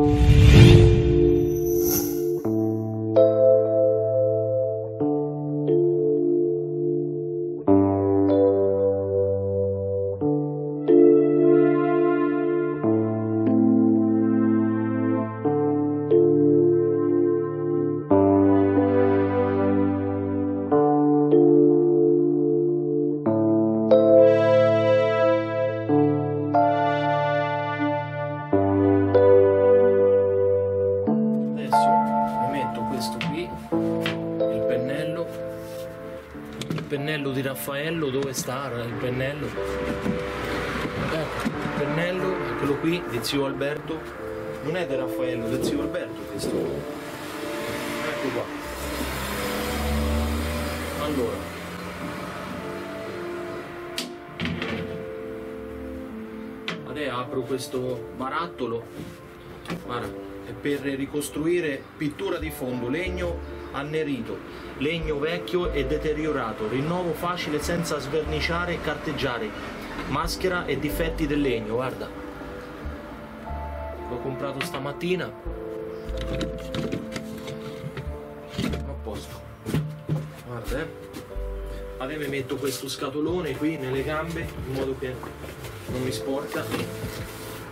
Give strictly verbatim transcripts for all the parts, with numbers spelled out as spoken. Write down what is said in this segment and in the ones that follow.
Pennello di Raffaello, dove sta il pennello? Ecco, il pennello, eccolo qui, di zio Alberto. Non è di Raffaello, è di zio Alberto questo. Ecco qua. Allora. Adesso apro questo barattolo. Guarda, è per ricostruire pittura di fondo, legno annerito, legno vecchio e deteriorato, rinnovo facile senza sverniciare e carteggiare, maschera e difetti del legno. Guarda, l'ho comprato stamattina, a posto. Guarda, eh. Adesso mi metto questo scatolone qui nelle gambe in modo che non mi sporca.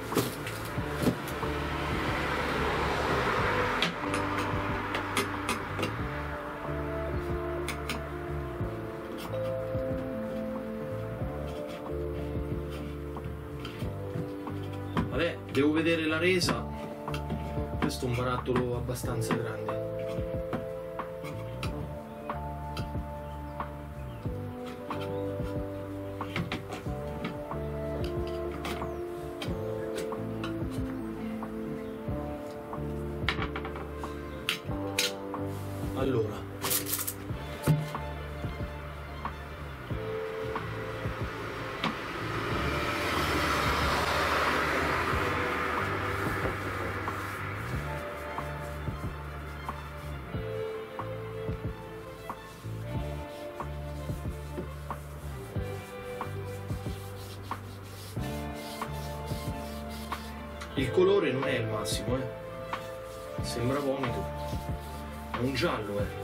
Vabbè, devo vedere la resa. Questo è un barattolo abbastanza grande. Allora, il colore non è il massimo, eh. Sembra vomito. È un giallo, eh.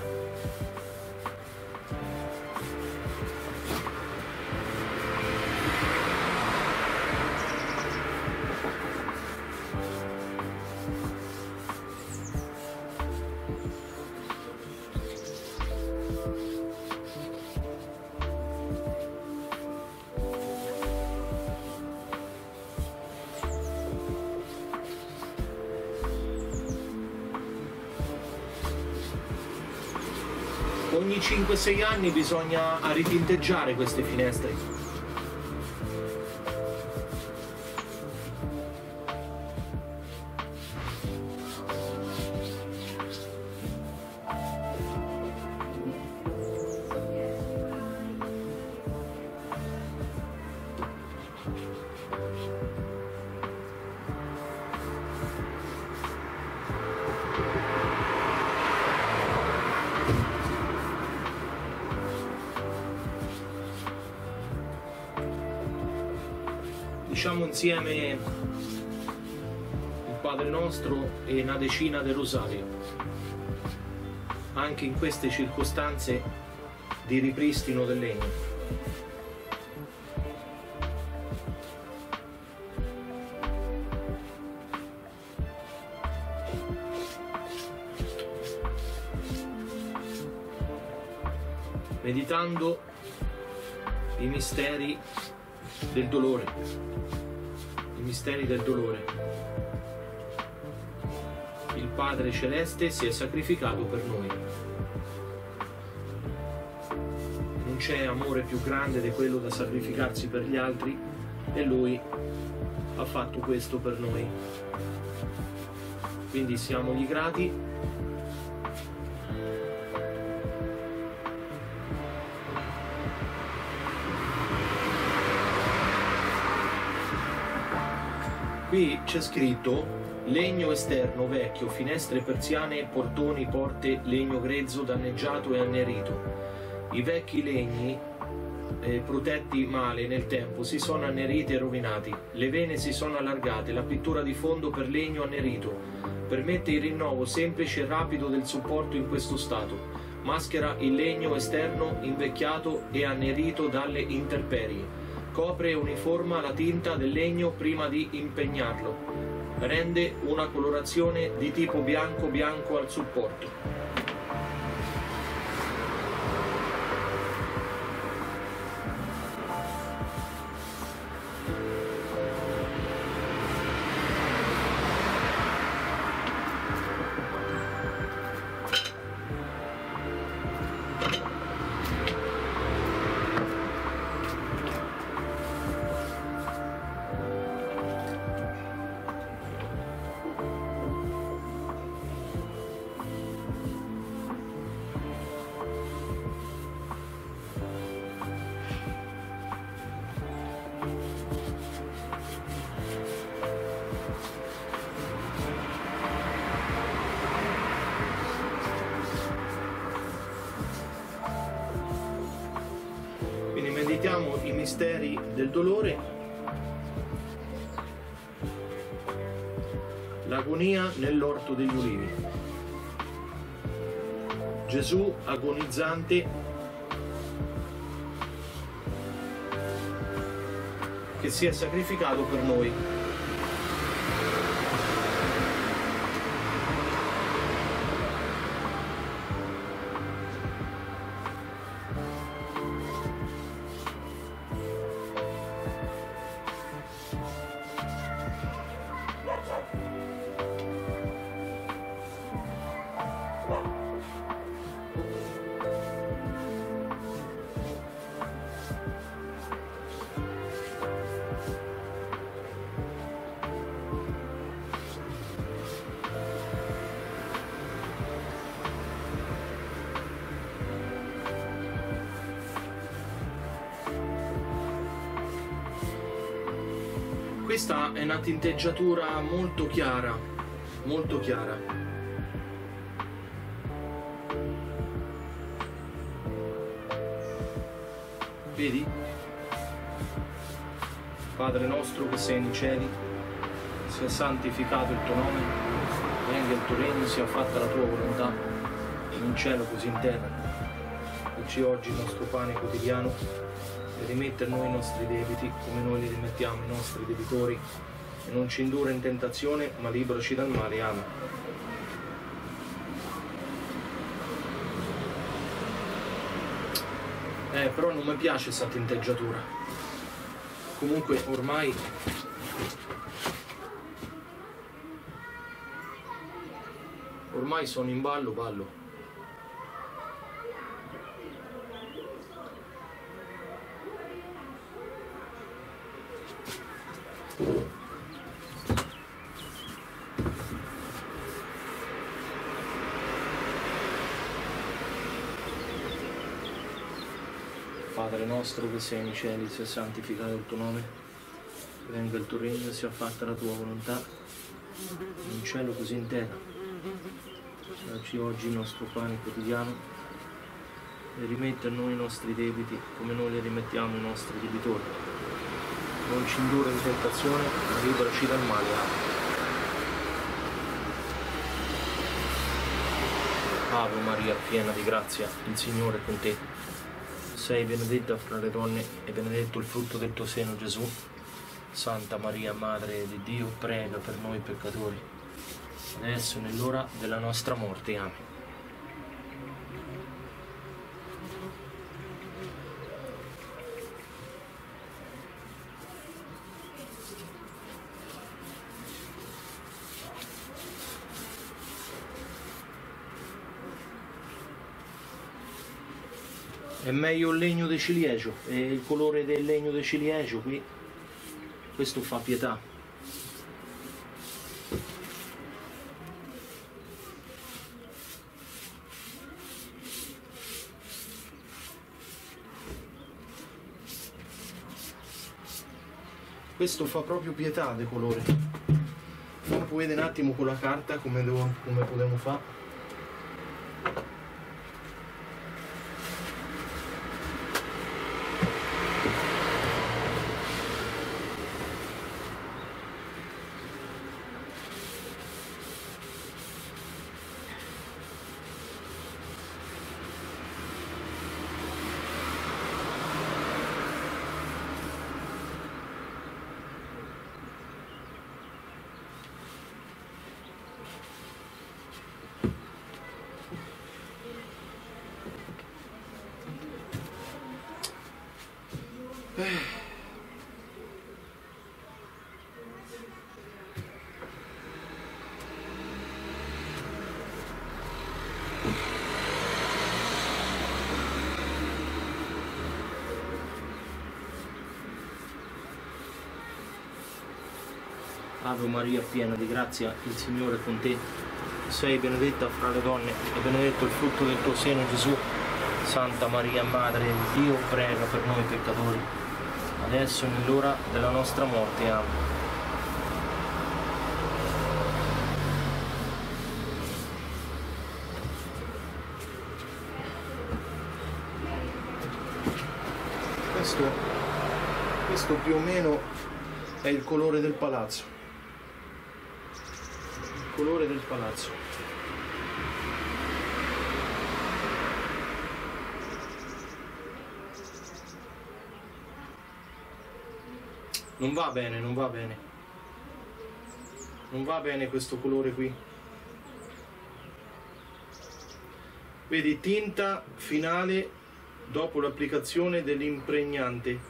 Ogni cinque sei anni bisogna ritinteggiare queste finestre. Diciamo insieme il Padre Nostro e una decina del Rosario, anche in queste circostanze di ripristino del legno. Meditando i misteri del dolore, i misteri del dolore. Il Padre Celeste si è sacrificato per noi. Non c'è amore più grande di quello da sacrificarsi per gli altri e Lui ha fatto questo per noi. Quindi siamogli grati. Qui c'è scritto legno esterno vecchio, finestre persiane, portoni, porte, legno grezzo, danneggiato e annerito. I vecchi legni eh, protetti male nel tempo si sono anneriti e rovinati, le vene si sono allargate, la pittura di fondo per legno annerito permette il rinnovo semplice e rapido del supporto in questo stato. Maschera il legno esterno invecchiato e annerito dalle intemperie. Copre e uniforma la tinta del legno prima di impegnarlo. Rende una colorazione di tipo bianco-bianco al supporto. Meditiamo i misteri del dolore, l'agonia nell'orto degli ulivi. Gesù agonizzante che si è sacrificato per noi. Questa è una tinteggiatura molto chiara, molto chiara. Vedi? Padre nostro che sei nei cieli, sia santificato il tuo nome, venga il tuo regno, sia fatta la tua volontà, in cielo così in terra. Dacci oggi il nostro pane quotidiano, e rimetti a noi i nostri debiti come noi li rimettiamo ai nostri debitori, e non ci indurre in tentazione ma liberaci dal male. Amen. Eh, però non mi piace questa tinteggiatura. Comunque ormai ormai sono in ballo, ballo. Padre nostro che sei nei cieli, sia santificato il tuo nome, venga il tuo regno, sia fatta la tua volontà, in cielo così in terra. Dacci oggi il nostro pane quotidiano e rimetti a noi i nostri debiti come noi li rimettiamo ai nostri debitori. Non ci indurre in tentazione, ma liberaci dal male. Ave Maria, piena di grazia, il Signore è con te. Sei benedetta fra le donne e benedetto il frutto del tuo seno, Gesù. Santa Maria, Madre di Dio, prega per noi peccatori, adesso e nell'ora della nostra morte. Amen. È meglio il legno di ciliegio, e il colore del legno di ciliegio qui, questo fa pietà. Questo fa proprio pietà di colore. Fammi vedere un attimo con la carta come, devo, come potremmo fare. Eh. Ave Maria, piena di grazia, il Signore è con te. Sei benedetta fra le donne e benedetto il frutto del tuo seno, Gesù. Santa Maria, Madre di Dio, prega per noi peccatori, adesso e nell'ora della nostra morte. Amen. Questo, questo più o meno è il colore del palazzo. Il colore del palazzo. Non va bene, non va bene. Non va bene questo colore qui. Vedi, tinta finale dopo l'applicazione dell'impregnante.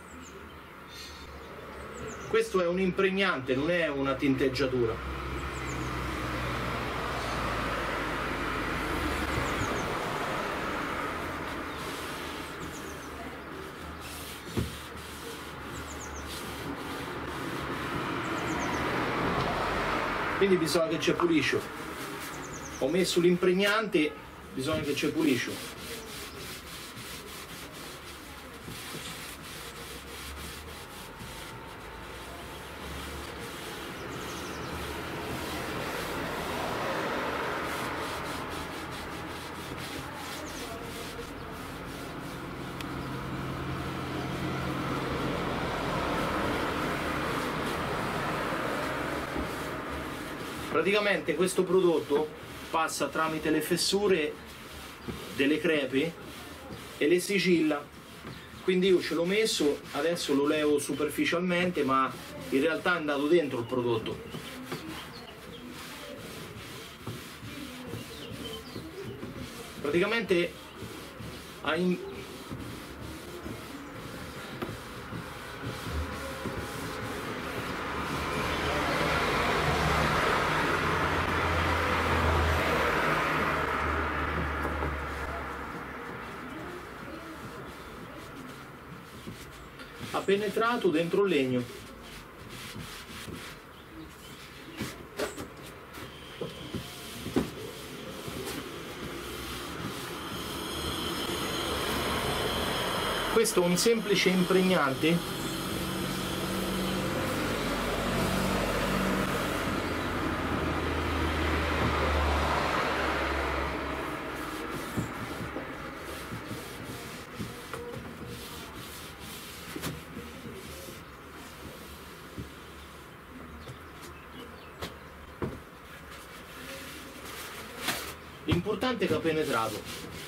Questo è un impregnante, non è una tinteggiatura. Quindi bisogna che c'è puliscio. Ho messo l'impregnante, bisogna che c'è puliscio. Praticamente questo prodotto passa tramite le fessure delle crepe e le sigilla, quindi io ce l'ho messo, adesso lo levo superficialmente, ma in realtà è andato dentro il prodotto. Praticamente ha in... ha penetrato dentro il legno. Questo è un semplice impregnante l'importante è che ha penetrato.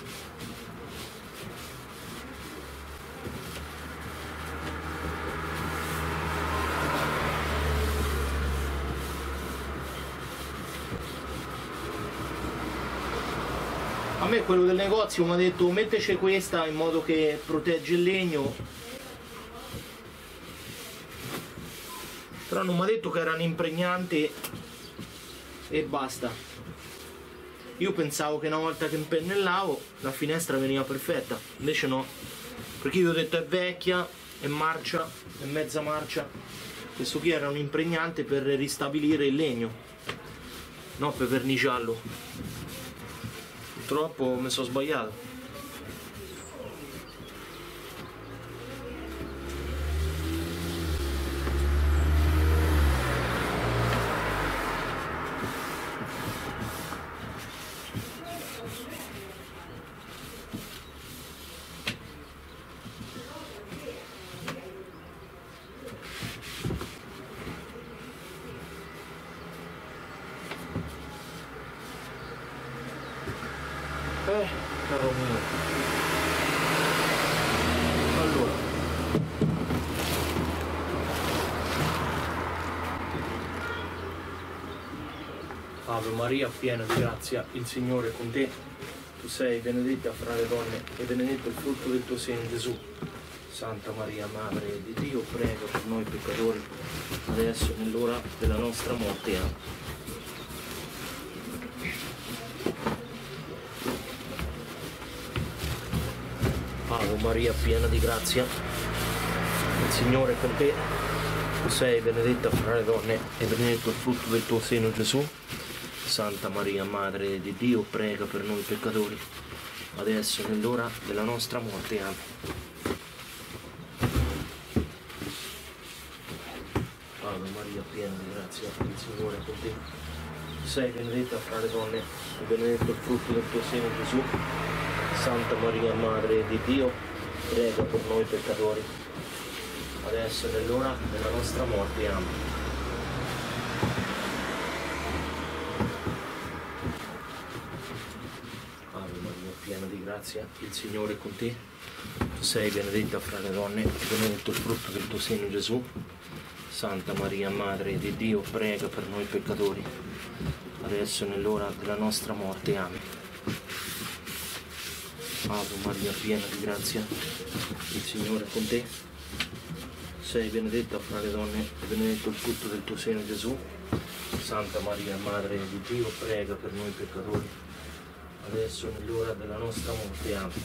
A me quello del negozio mi ha detto metteci questa in modo che protegge il legno, però non mi ha detto che era un impregnante e basta. Io pensavo che una volta che impennellavo la finestra veniva perfetta, invece no, perché io ho detto è vecchia, è marcia, è mezza marcia. Questo qui era un impregnante per ristabilire il legno, no per verniciarlo. Purtroppo mi sono sbagliato. Eh, caro mio. Allora. Ave Maria, piena di grazia, il Signore è con te. Tu sei benedetta fra le donne e benedetto il frutto del tuo seno, Gesù. Santa Maria, Madre di Dio, prega per noi peccatori, adesso e nell'ora della nostra morte. Amen. Ave Maria, piena di grazia, il Signore è con te. Tu sei benedetta fra le donne e benedetto il frutto del tuo seno, Gesù. Santa Maria, Madre di Dio, prega per noi peccatori, adesso e nell'ora della nostra morte. Amen. Ave Maria, piena di grazia, il Signore è con te. Sei benedetta fra le donne e benedetto il frutto del tuo seno, Gesù. Santa Maria, Madre di Dio, prega per noi peccatori, adesso è nell'ora della nostra morte. Amen. Ave Maria, piena di grazia, il Signore è con te. Tu sei benedetta fra le donne e benedetto il frutto del tuo seno, Gesù. Santa Maria, Madre di Dio, prega per noi peccatori, adesso è nell'ora della nostra morte. Amen. Ave Maria, piena di grazia, il Signore è con te. Sei benedetta fra le donne e benedetto il frutto del tuo seno, Gesù. Santa Maria, Madre di Dio, prega per noi peccatori, adesso è nell'ora della nostra morte. Amen.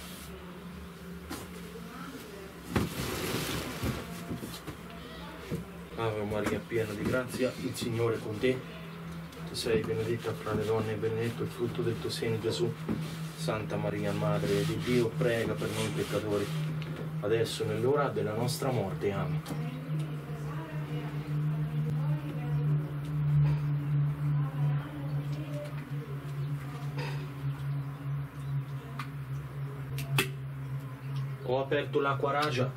Ave Maria, piena di grazia, il Signore è con te. Tu sei benedetta fra le donne e benedetto il frutto del tuo seno, Gesù. Santa Maria, Madre di Dio, prega per noi peccatori, adesso nell'ora della nostra morte. Amen. Ho aperto l'acqua ragia.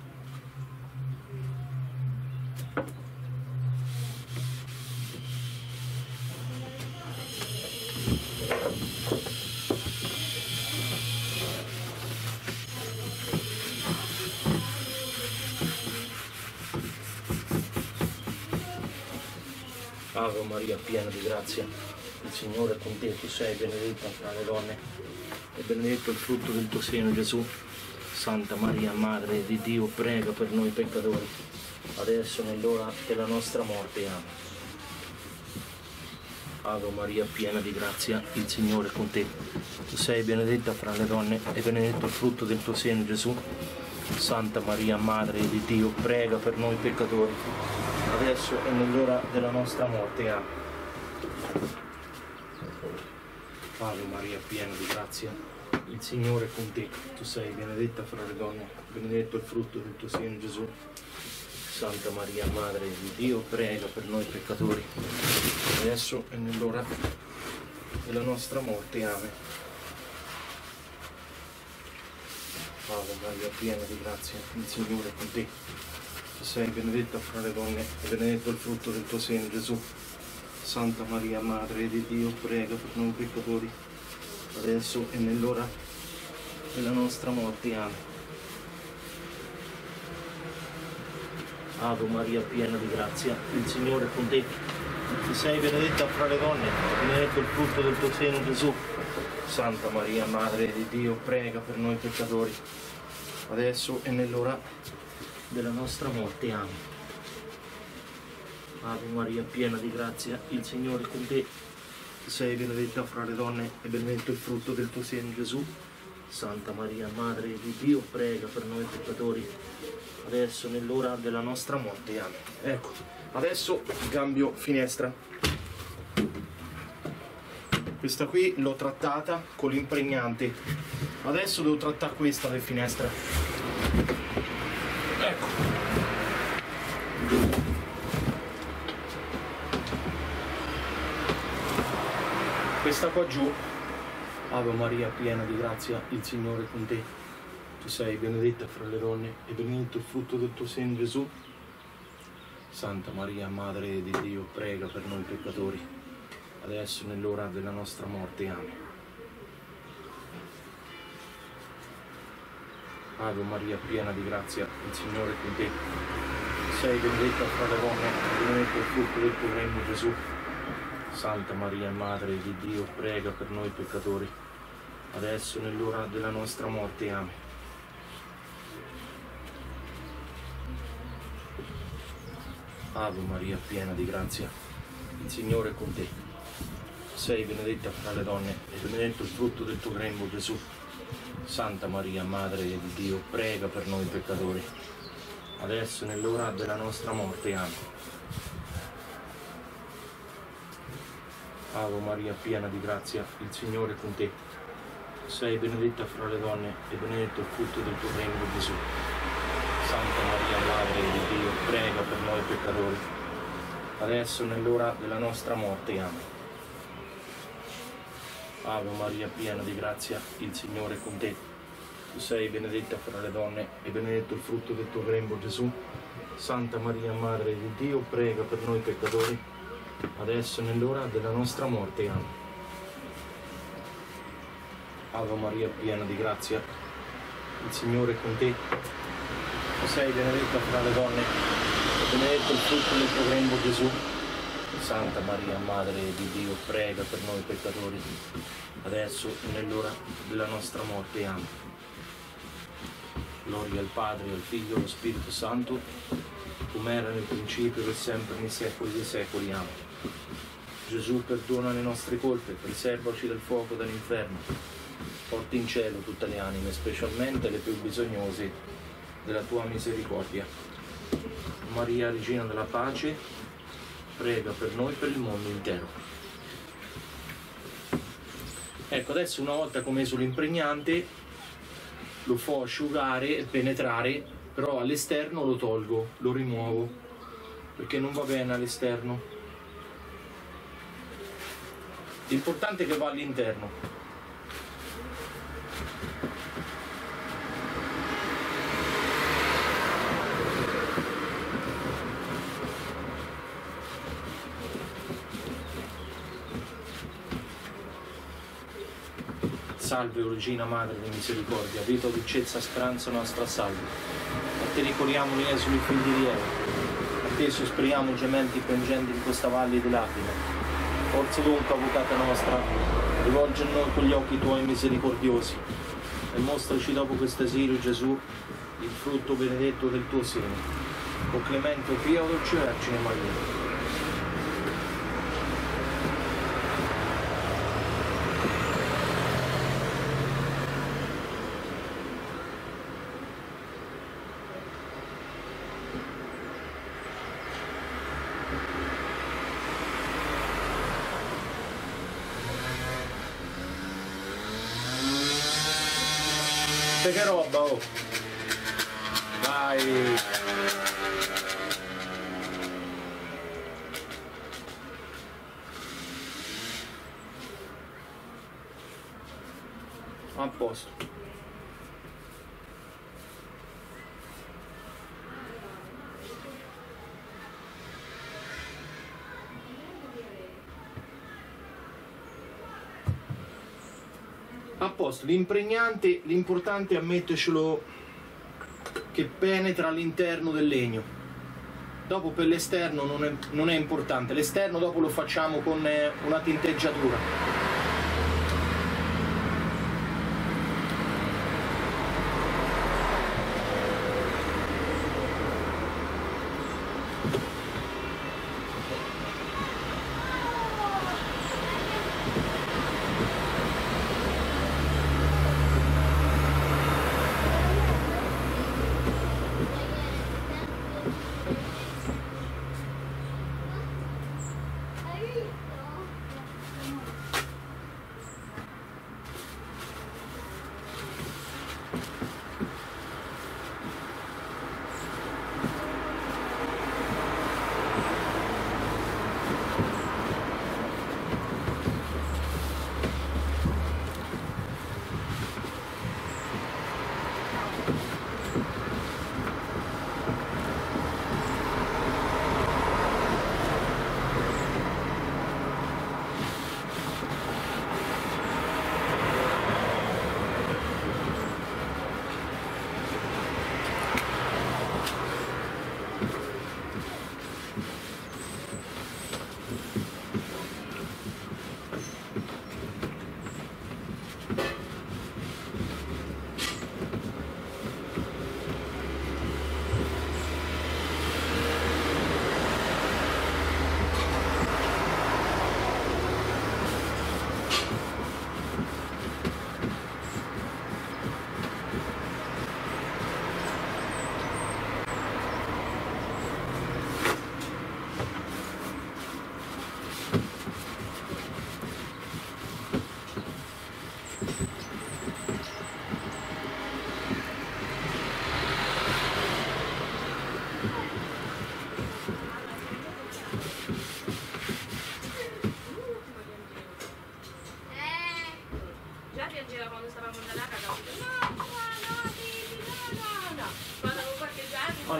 Ave Maria, piena di grazia, il Signore è con te. Tu sei benedetta fra le donne e benedetto il frutto del tuo seno, Gesù. Santa Maria, Madre di Dio, prega per noi peccatori, adesso nell'ora della nostra morte. Amen. Ave Maria, piena di grazia, il Signore è con te. Tu sei benedetta fra le donne e benedetto il frutto del tuo seno, Gesù. Santa Maria, Madre di Dio, prega per noi peccatori, adesso e nell'ora della nostra morte. Amen. Ave Maria, piena di grazia, il Signore è con te. Tu sei benedetta fra le donne, benedetto il frutto del tuo seno, Gesù. Santa Maria, Madre di Dio, prega per noi peccatori, adesso e nell'ora della nostra morte. Amen. Ave Maria, piena di grazia, il Signore è con te. Tu sei benedetta fra le donne e benedetto il frutto del tuo seno, Gesù. Santa Maria, Madre di Dio, prega per noi peccatori, adesso e nell'ora della nostra morte. Amen. Ave Maria, piena di grazia, il Signore è con te. Tu sei benedetta fra le donne e benedetto il frutto del tuo seno, Gesù. Santa Maria, Madre di Dio, prega per noi peccatori, adesso e nell'ora della nostra morte. Amen. Ave Maria, piena di grazia, il Signore è con te. Tu sei benedetta fra le donne e benedetto il frutto del tuo seno, Gesù. Santa Maria, Madre di Dio, prega per noi peccatori, adesso e nell'ora della nostra morte. Amen. Ecco, adesso cambio finestra. Questa qui l'ho trattata con l'impregnante, adesso devo trattare questa del finestra. Ecco. Questa qua giù. Ave Maria, piena di grazia, il Signore è con te. Tu sei benedetta fra le donne e benedetto il frutto del tuo seno, Gesù. Santa Maria, Madre di Dio, prega per noi peccatori, adesso nell'ora della nostra morte. Amen. Ave Maria, piena di grazia, il Signore è con te. Sei benedetta fra le donne e benedetto il frutto del tuo grembo, Gesù. Santa Maria, Madre di Dio, prega per noi peccatori, adesso nell'ora della nostra morte. Amen. Ave Maria, piena di grazia, il Signore è con te. Sei benedetta fra le donne e benedetto il frutto del tuo grembo, Gesù. Santa Maria, Madre di Dio, prega per noi peccatori, adesso e nell'ora della nostra morte. Amen. Ave Maria, piena di grazia, il Signore è con te. Sei benedetta fra le donne e benedetto il frutto del tuo grembo, Gesù. Santa Maria, Madre di Dio, prega per noi peccatori, adesso e nell'ora della nostra morte. Amen. Ave Maria, piena di grazia, il Signore è con te. Tu sei benedetta fra le donne e benedetto il frutto del tuo grembo, Gesù. Santa Maria, Madre di Dio, prega per noi peccatori, adesso e nell'ora della nostra morte. Amen. Ave Maria, piena di grazia, il Signore è con te. Tu sei benedetta fra le donne e benedetto il frutto del tuo grembo, Gesù. Santa Maria, Madre di Dio, prega per noi peccatori, adesso e nell'ora della nostra morte. Amen. Gloria al Padre, al Figlio e allo Spirito Santo, come era nel principio e sempre nei secoli dei secoli. Amen. Gesù, perdona le nostre colpe, preservaci dal fuoco dell'inferno, porti in cielo tutte le anime, specialmente le più bisognose della tua misericordia. Maria, Regina della Pace, prega per noi e per il mondo intero. Ecco, adesso una volta che ho meso l'impregnante lo fo asciugare e penetrare, però all'esterno lo tolgo, lo rimuovo, perché non va bene all'esterno. L'importante è che va all'interno. Salve, o Regina Madre di misericordia, vita, dolcezza, speranza nostra, salve. A te ricorriamo noi esuli figli di Eva, a te sospiriamo gementi piangenti in questa valle di lacrime. Forza dunque, avvocata nostra, rivolgi a noi con gli occhi tuoi misericordiosi e mostraci dopo questo esilio, Gesù, il frutto benedetto del tuo seno. O clemente, o pia, o dolce Vergine Maria. Che roba, oh! Vai! A posto. A posto, l'impregnante, l'importante è mettercelo che penetra all'interno del legno. Dopo per l'esterno non è, non è importante, l'esterno dopo lo facciamo con una tinteggiatura.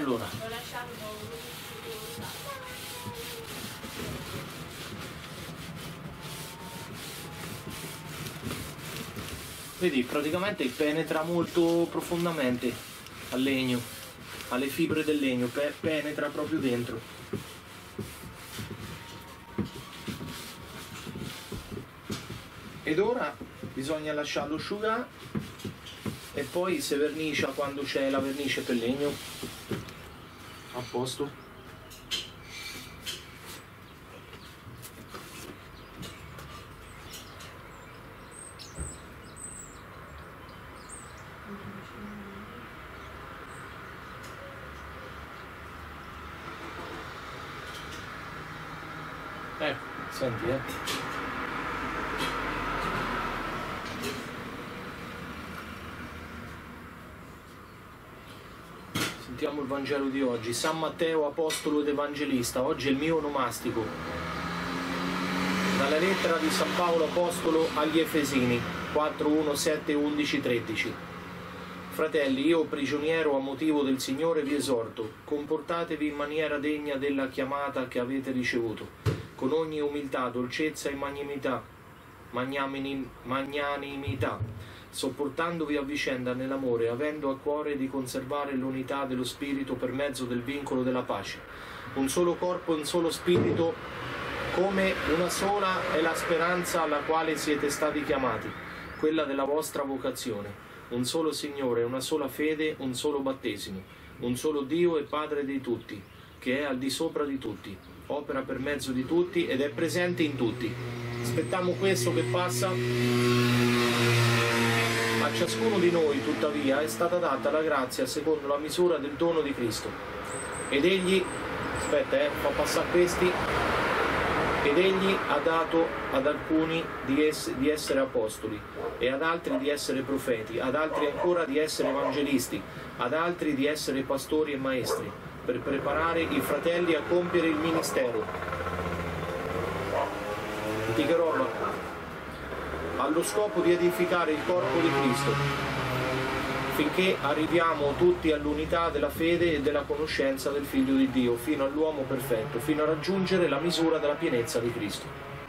Allora, vedi, praticamente penetra molto profondamente al legno, alle fibre del legno, pe penetra proprio dentro. Ed ora bisogna lasciarlo asciugare e poi se vernicia quando c'è la vernice per legno. A posto. Ecco, senti eh. Sentiamo il Vangelo di oggi. San Matteo, apostolo ed evangelista. Oggi è il mio onomastico. Dalla lettera di San Paolo apostolo agli Efesini quattro, uno, sette, undici, tredici. Fratelli, io prigioniero a motivo del Signore vi esorto, comportatevi in maniera degna della chiamata che avete ricevuto, con ogni umiltà, dolcezza e magnanimità, magnanimità, sopportandovi a vicenda nell'amore, avendo a cuore di conservare l'unità dello Spirito per mezzo del vincolo della pace. Un solo corpo, un solo Spirito, come una sola è la speranza alla quale siete stati chiamati, quella della vostra vocazione. Un solo Signore, una sola fede, un solo battesimo, un solo Dio e Padre di tutti, che è al di sopra di tutti, opera per mezzo di tutti ed è presente in tutti. Aspettiamo questo che passa. A ciascuno di noi, tuttavia, è stata data la grazia secondo la misura del dono di Cristo. Ed egli, aspetta, eh, fa passare questi, ed egli ha dato ad alcuni di, ess di essere apostoli, e ad altri di essere profeti, ad altri ancora di essere evangelisti, ad altri di essere pastori e maestri, per preparare i fratelli a compiere il ministero. Di che roba? Allo scopo di edificare il corpo di Cristo, finché arriviamo tutti all'unità della fede e della conoscenza del Figlio di Dio, fino all'uomo perfetto, fino a raggiungere la misura della pienezza di Cristo.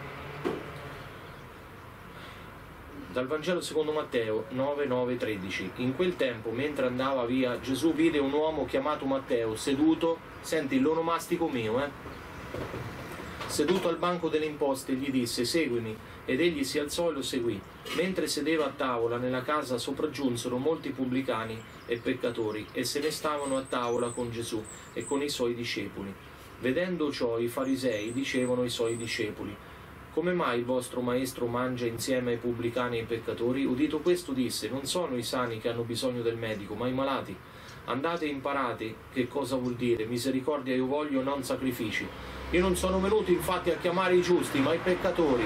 Dal Vangelo secondo Matteo nove, nove, tredici. In quel tempo, mentre andava via, Gesù vide un uomo chiamato Matteo seduto, senti l'onomastico mio, eh? Seduto al banco delle imposte, gli disse: seguimi. Ed egli si alzò e lo seguì. Mentre sedeva a tavola nella casa sopraggiunsero molti pubblicani e peccatori e se ne stavano a tavola con Gesù e con i suoi discepoli. Vedendo ciò, i farisei dicevano ai suoi discepoli: come mai il vostro maestro mangia insieme ai pubblicani e ai peccatori? Udito questo disse: non sono i sani che hanno bisogno del medico, ma i malati. Andate e imparate che cosa vuol dire misericordia io voglio, non sacrifici. Io non sono venuto infatti a chiamare i giusti, ma i peccatori.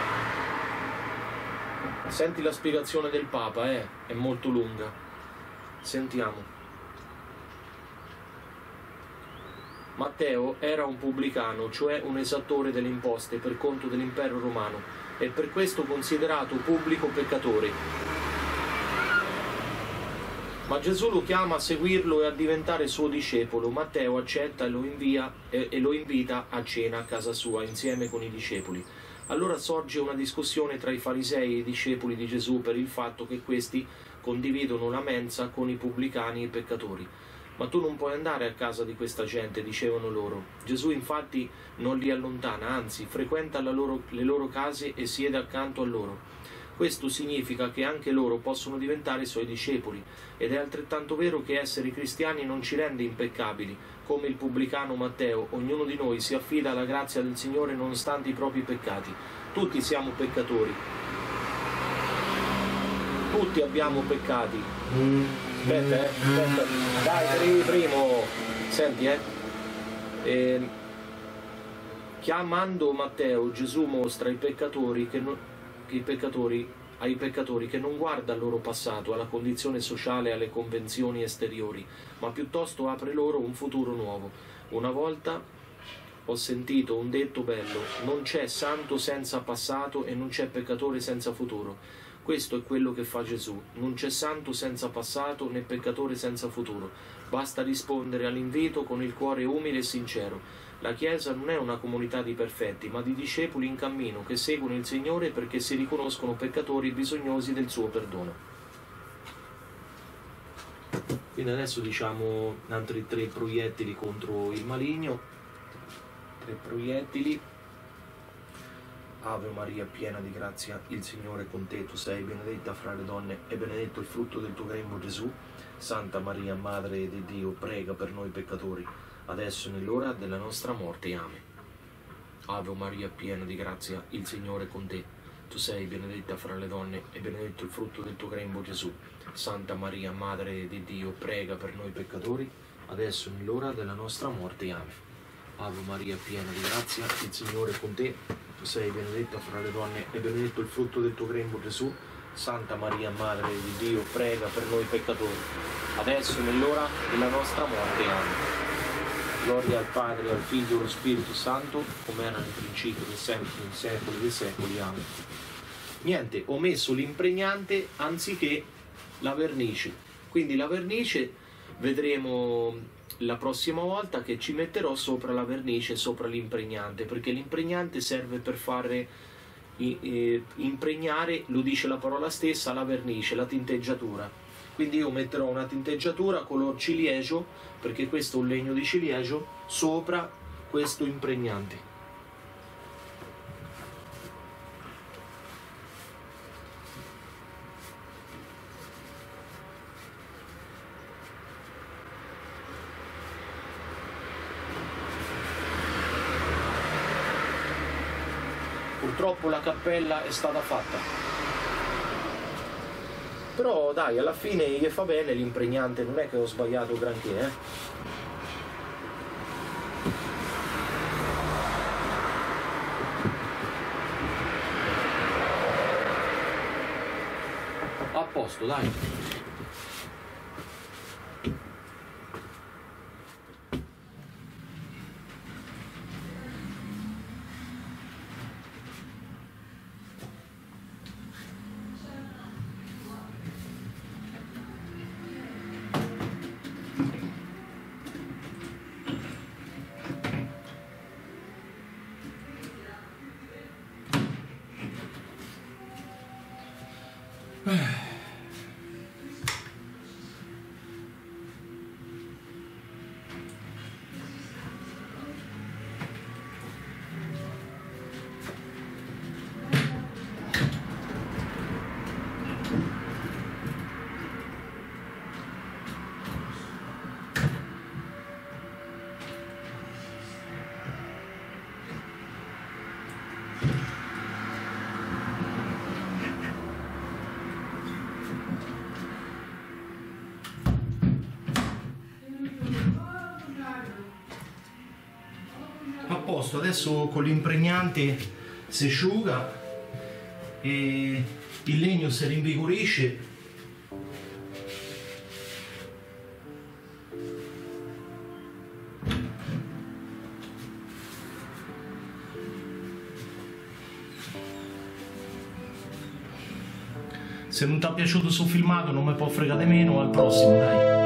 Senti la spiegazione del Papa, eh? È molto lunga. Sentiamo. Matteo era un pubblicano, cioè un esattore delle imposte per conto dell'impero romano, e per questo considerato pubblico peccatore. Ma Gesù lo chiama a seguirlo e a diventare suo discepolo. Matteo accetta e lo, invia, e, e lo invita a cena a casa sua insieme con i discepoli. Allora sorge una discussione tra i farisei e i discepoli di Gesù per il fatto che questi condividono la mensa con i pubblicani e i peccatori. Ma tu non puoi andare a casa di questa gente, dicevano loro. Gesù infatti non li allontana, anzi frequenta la loro, le loro case e siede accanto a loro. Questo significa che anche loro possono diventare suoi discepoli, ed è altrettanto vero che essere cristiani non ci rende impeccabili. Come il pubblicano Matteo, ognuno di noi si affida alla grazia del Signore nonostante i propri peccati. Tutti siamo peccatori. Tutti abbiamo peccati. Aspetta, eh, aspetta. Dai, primo. Senti, eh. E... Chiamando Matteo, Gesù mostra ai peccatori che, non... che i peccatori ai peccatori che non guarda al loro passato, alla condizione sociale e alle convenzioni esteriori, ma piuttosto apre loro un futuro nuovo. Una volta ho sentito un detto bello: non c'è santo senza passato e non c'è peccatore senza futuro. Questo è quello che fa Gesù: non c'è santo senza passato né peccatore senza futuro. Basta rispondere all'invito con il cuore umile e sincero. La Chiesa non è una comunità di perfetti, ma di discepoli in cammino che seguono il Signore perché si riconoscono peccatori bisognosi del suo perdono. Quindi adesso diciamo altri tre proiettili contro il maligno. Tre proiettili. Ave Maria, piena di grazia, il Signore è con te, tu sei benedetta fra le donne e benedetto il frutto del tuo grembo Gesù. Santa Maria, Madre di Dio, prega per noi peccatori, adesso e nell'ora della nostra morte. Amen. Ave Maria, piena di grazia, il Signore è con te, tu sei benedetta fra le donne e benedetto il frutto del tuo grembo Gesù. Santa Maria, Madre di Dio, prega per noi peccatori, adesso e nell'ora della nostra morte. Amen. Ave Maria, piena di grazia, il Signore è con te, tu sei benedetta fra le donne e benedetto il frutto del tuo grembo Gesù. Santa Maria, Madre di Dio, prega per noi peccatori, adesso e nell'ora della nostra morte. Amen. Gloria al Padre, al Figlio e allo Spirito Santo, come era nel principio, nel sempre, nei secoli dei secoli. Amen. Niente, ho messo l'impregnante anziché la vernice, quindi la vernice vedremo la prossima volta che ci metterò sopra la vernice, sopra l'impregnante, perché l'impregnante serve per fare eh, impregnare, lo dice la parola stessa, la vernice, la tinteggiatura. Quindi io metterò una tinteggiatura color ciliegio, perché questo è un legno di ciliegio, sopra questo impregnante. Purtroppo la cappella è stata fatta, però dai, alla fine gli fa bene l'impregnante, non è che ho sbagliato granché, eh? A posto, dai. Adesso con l'impregnante si asciuga e il legno si rinvigorisce. Se non ti è piaciuto sul filmato non mi può fregare meno, al prossimo, dai.